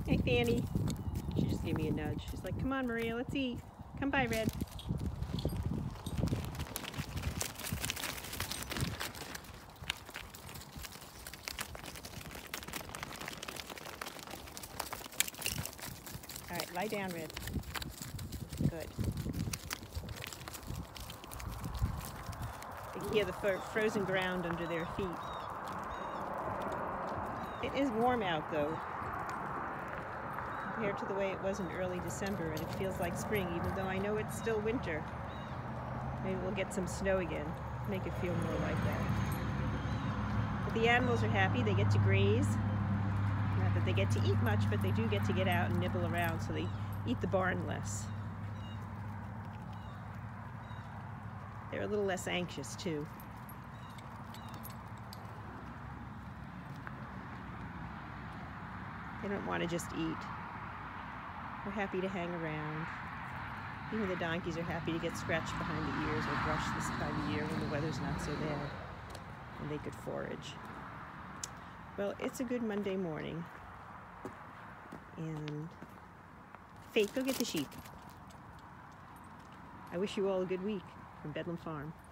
Hey, Fanny. She just gave me a nudge. She's like, come on, Maria, let's eat. Come by, Red. All right, lie down, Red. Good. You can hear the frozen ground under their feet. It is warm out, though, compared to the way it was in early December, and it feels like spring, even though I know it's still winter. Maybe we'll get some snow again, make it feel more like that. But the animals are happy. They get to graze. Not that they get to eat much, but they do get to get out and nibble around, so they eat the barn less. They're a little less anxious, too. They don't want to just eat. They're happy to hang around. Even the donkeys are happy to get scratched behind the ears or brushed this time of year when the weather's not so bad and they could forage. Well, it's a good Monday morning. And Faith, go get the sheep. I wish you all a good week from Bedlam Farm.